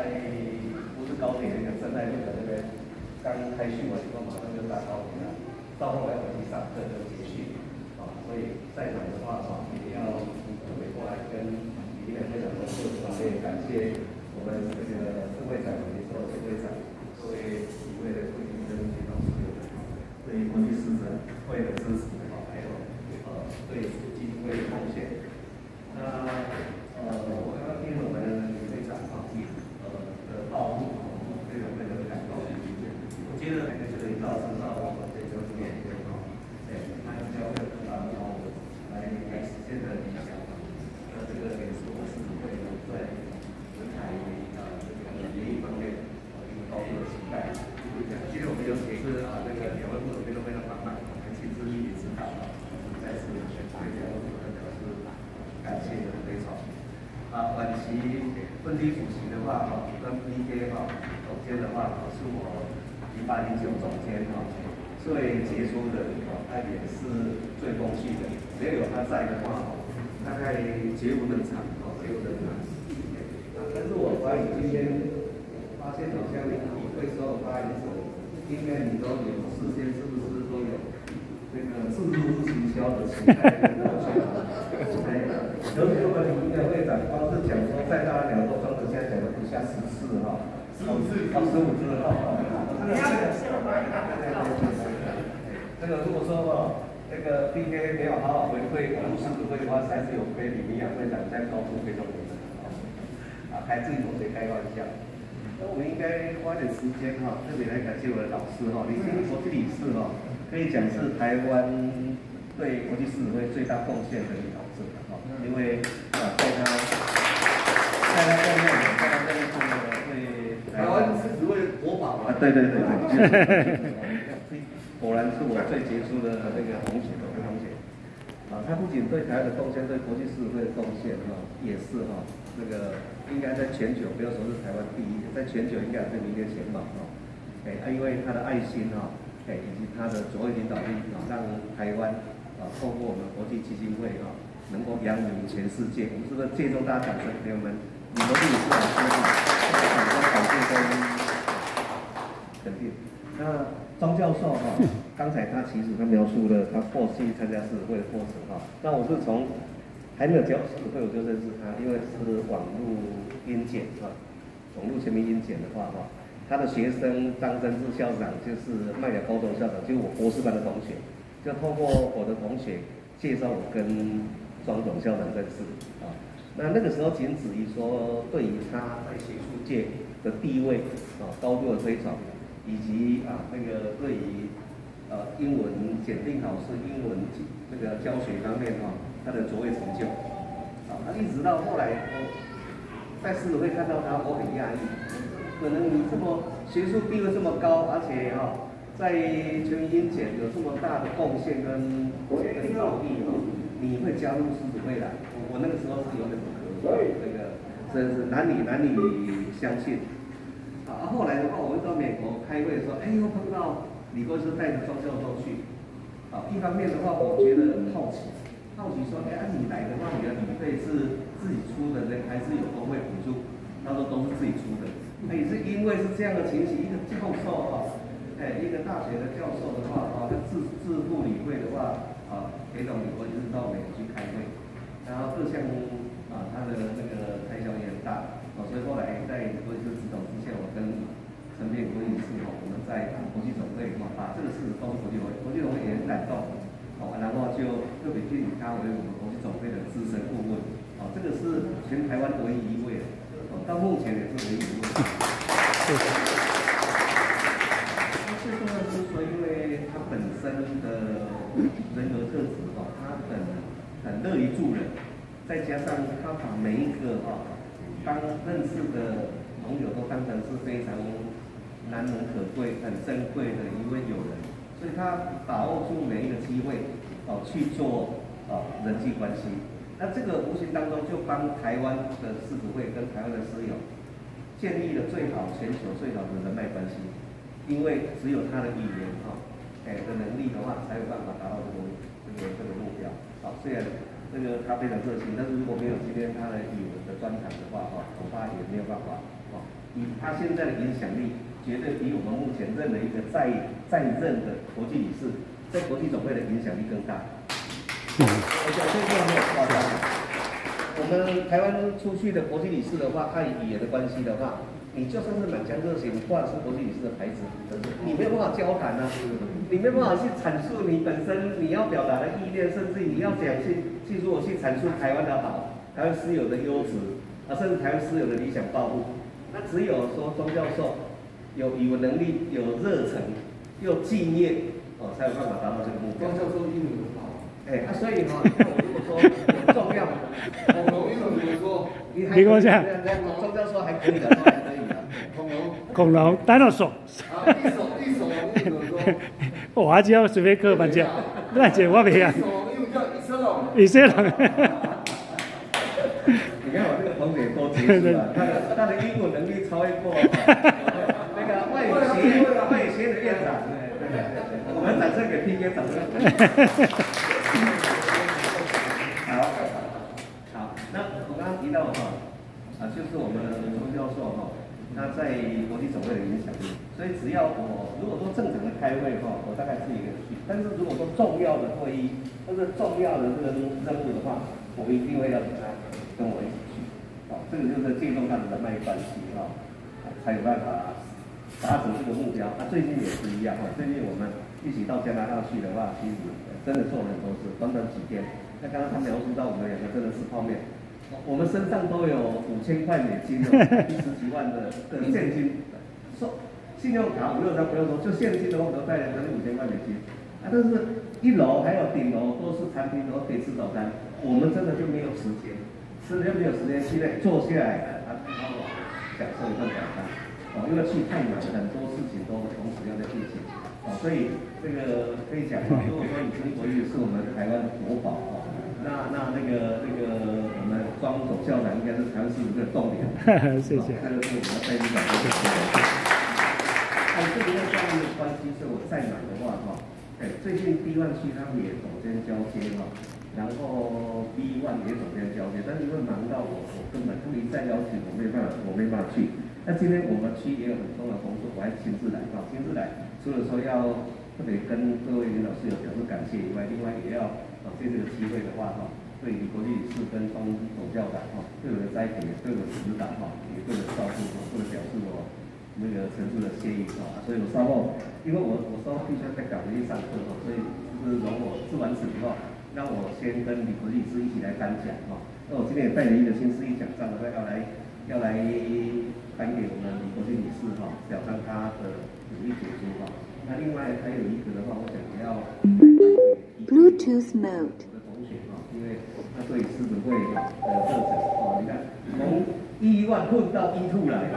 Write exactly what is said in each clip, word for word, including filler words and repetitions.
不是高铁那个正在那个那边刚开训完以后，马上就搭高铁了，到后来回去上课就结训，啊，所以在场的话啊，也要回过来跟李院会长的做方面感谢我们这个副会长以及所有副会长，各位几位的贵宾跟领导所有的对国际师生会的支持，啊，还有呃对基金会的贡献。那呃，我刚刚听我们李会长啊，呃的报告，非常非常的感动。我接着还在这里到知道我们这个面对啊，对，他教会啊，然后来来实现的理想。那这个也是我是会在人才啊这个领域方面啊一个高度的期待。今天我们尤其是啊这个两位副总监都非常帮忙，还亲自一起指导啊，再次对两位副总表示感谢和非常。啊，晚期分区主席的话，哈，跟 P K 哈总监的话，是我零八零九总监哈，最杰出的，他也是最风趣的。只要有他在的话，大概绝无冷场，哦，绝无冷场。啊，但是我发现今天发现好像你会所有发言者，应该你都有事先是不是都有这个自助行销的期待？尤其我们一个会长光是讲说再大的鸟都装得下讲的不下十次哈，十五次，哦，十五次哈，这个这个如果说哦，那个 P K 没有好好回馈我们狮子会的话，还是有亏李明阳会长在高度非常非常啊，还自己同学开玩笑。那我们应该花点时间哈，特别来感谢我的老师哈，李金国际理事哈，可以讲是台湾对国际狮子会最大贡献的一个老师哈，因为啊，在他在他在内，在他在内后面会台湾狮子会国宝啊，对对对对，果然是我最杰出的那个同学，我的同学啊，他不仅对台湾的贡献，对国际狮子会的贡献哈，也是哈，那个应该在全球，不要说是台湾第一，在全球应该是名列前茅哈，哎，因为他的爱心哈，哎，以及他的卓越领导力啊，让台湾啊透过我们国际基金会啊，能够扬名全世界。我们是不是借助大家掌声，朋友们，你们也是老师哈，掌声感谢跟肯定。那庄教授哈，刚才他其实他描述了他过去参加狮子会的过程哈。那我是从还没有加入狮子会我就认识他，因为是网络英检哈，网络全民英检的话哈，他的学生张真志校长就是麦寮高中校长，就是我博士班的同学，就透过我的同学介绍我跟庄总校长认识啊。那那个时候仅止于说对于他在学术界的地位啊高度的推崇。以及啊，那个对于呃英文检定考试、英文这个教学方面哈、啊，他的卓越成就，啊，他一直到后来我在狮子会看到他，我很讶异，可能你这么学术地位这么高，而且哈、啊，在全民英检有这么大的贡献跟跟造诣哈，你会加入狮子会来？我我那个时候是有点不可能，这个真是难以难以相信。啊，后来的话，我们到美国开会的时候，哎，又碰到李国师带着庄教授去。啊，一方面的话，我觉得好奇，好奇说，哎，啊、你来的话，你的旅费是自己出的呢，还是有工会补助？他说都是自己出的。那、也是因为是这样的情形，一个教授哈，哎，一个大学的教授的话，啊，他自自付旅费的话，啊，陪同李国师到美国去开会，然后各项啊，他的那个开销也很大。哦，所以后来在国际指导之下，我跟陈变国理事哦，我们在国际总会哦，把这个事告诉国际总会，国际总会也很感动，哦，然后就特别聘请他为我们国际总会的资深顾问，哦，这个是全台湾唯一一位，哦，到目前也是唯一一位。那最重要的是说，因为他本身的人格特质哦，他很很乐于助人，再加上他把每一个哦。当认识的朋友都当成是非常难能可贵、很珍贵的一位友人，所以他把握住每一个机会，哦去做哦人际关系。那这个无形当中就帮台湾的狮子会跟台湾的狮友建立了最好全球最好的人脉关系，因为只有他的语言哈，哎的能力的话，才有办法达到这个这个这个目标。好，虽然。这个他非常热心，但是如果没有今天他的语文的专长的话，哈，恐怕也没有办法，哦， 以他现在的影响力，绝对比我们目前任何一个在在任的国际理事在国际总会的影响力更大。我讲这句话没有夸张。我们台湾出去的国际理事的话，看语言的关系的话，你就算是满腔热血，你挂的是国际理事的牌子，可是你没有办法交谈啊，你没有办法去阐述你本身你要表达的意念，甚至你要讲去去如果去阐述台湾的好，台湾私有的优质，啊，甚至台湾私有的理想抱负，那只有说钟教授有语文能力、有热忱、又敬业，哦，才有办法达到这个目标。 钟教授英文很好。 哎，啊，所以哈、哦，我如果说有重要， 恐龙英文怎么说？ 你你跟我讲， 钟教授还可以的，都还可以的。 恐龙。 恐龙 dinosaur。 啊，地手地手龙英文怎么说？ 我只要随便课班讲，那姐我没啊。 地手龙英文叫以色龙。 以色列。 你看我这个同学多杰出啊，他的他的英文能力超越过那个外语协外语协的院长。我们掌声给 P K 掌声。好，好，那我刚刚提到哈，啊，就是我们钟教授哈，他在国际总会的影响力，所以只要我如果说正常的开会哈，我大概是一个人去，但是如果说重要的会议或者重要的这个任务的话，我一定会要请他跟我一起去，哦，这个就是借重他的人脉关系哈，才有办法达成这个目标。那、啊、最近也是一样哈，最近我们一起到加拿大去的话，其实真的做了很多事，短短几天。那刚刚他描述到我们两个真的是泡面，我们身上都有五千块美金哦，十几万的的现金，说信用卡五六张不用说，就现金的话我都带了将近五千块美金。啊，但是一楼还有顶楼都是餐厅，都可以吃早餐，我们真的就没有时间，真的就没有时间去那坐下来啊，好好享受一顿早餐。哦，因为去太满，很多事情都同时要在进行。哦，所以这个可以讲啊，如果说你是国语是我们台湾的国宝哦，那那那个那个我们庄总校长应该是台湾市府的栋梁。 谢谢。 这个是我们要再去讲这个。哎，这个要这样的关系，是我再买的话哈，哎，最近 B one 区他们也总监交接哈，然后 B one 也总监交接，但是因为忙到我，我根本他们一再邀请，我没办法，我没办法去。那今天我们区也有很重要的工作，我还亲自来哈，亲自来。除了说要特别跟各位领导室友表示感谢以外，另外也要啊借这个机会的话哈，对你国际理事跟庄总校长哈对我的栽培、对我的指导哈，也对我的照顾哈，或者表示我那个陈述的谢意哈。所以我稍后，因为我我稍后必须要再赶回去上课哈，所以就是容我致完此以后，让我先跟李国际理事一起来颁奖哈。那我今天也带了一个新思义奖章，要来要来颁给我们李国际理事哈，表彰他的努力付出哈。那另外还有一个的话，我想也要 Bluetooth mode。 我的同学哈，因为他对狮子会的热忱哦，你看从一万混到一兔来。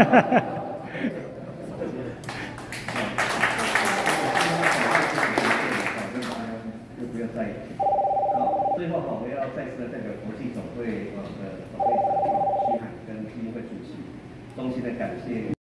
就不要再好，最后好，我要再次的代表国际总会呃的总会长徐海跟基金会主席衷心的感谢。